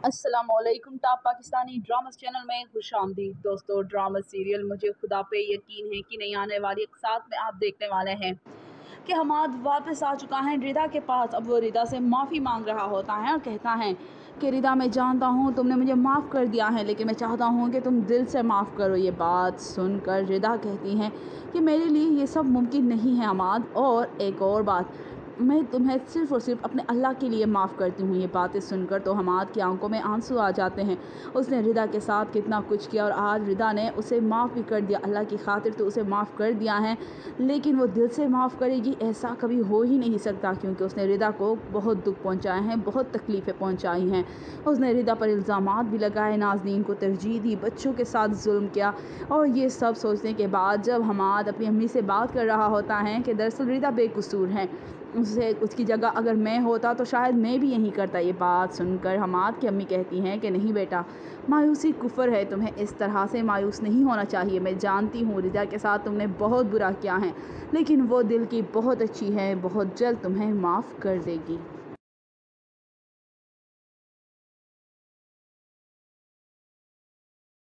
अस्सलामुअलैकुम। Top Pakistani dramas channel में खुश आमदीद दोस्तों। ड्रामा सीरियल मुझे खुदा पे यकीन है कि नहीं आने वाली साथ में आप देखने वाले हैं कि हमाद वापस आ चुका है रिदा के पास। अब वो रिदा से माफ़ी मांग रहा होता है और कहता है कि रिदा, मैं जानता हूँ तुमने मुझे माफ़ कर दिया है, लेकिन मैं चाहता हूँ कि तुम दिल से माफ़ करो। ये बात सुनकर रिदा कहती हैं कि मेरे लिए ये सब मुमकिन नहीं है हमाद, और एक और बात, मैं तुम्हें सिर्फ़ और सिर्फ अपने अल्लाह के लिए माफ़ करती हूँ। ये बातें सुनकर तो हमाद की आंखों में आंसू आ जाते हैं। उसने रिदा के साथ कितना कुछ किया और आज रिदा ने उसे माफ़ भी कर दिया। अल्लाह की खातिर तो उसे माफ़ कर दिया है, लेकिन वो दिल से माफ़ करेगी ऐसा कभी हो ही नहीं सकता, क्योंकि उसने रिदा को बहुत दुख पहुँचाए हैं, बहुत तकलीफ़ें पहुँचाई हैं। उसने रिदा पर इल्ज़ामात भी लगाए, नाज़नीन को तरजीह दी, बच्चों के साथ जुल्म किया। और ये सब सोचने के बाद जब हमाद अपनी अम्मी से बात कर रहा होता है कि दरअसल रिदा बेकसूर है, उसकी जगह अगर मैं होता तो शायद मैं भी यही करता। ये बात सुनकर हमाद की अम्मी कहती हैं कि नहीं बेटा, मायूसी कुफ्र है, तुम्हें इस तरह से मायूस नहीं होना चाहिए। मैं जानती हूँ रिदा के साथ तुमने बहुत बुरा किया है, लेकिन वो दिल की बहुत अच्छी है, बहुत जल्द तुम्हें माफ़ कर देगी।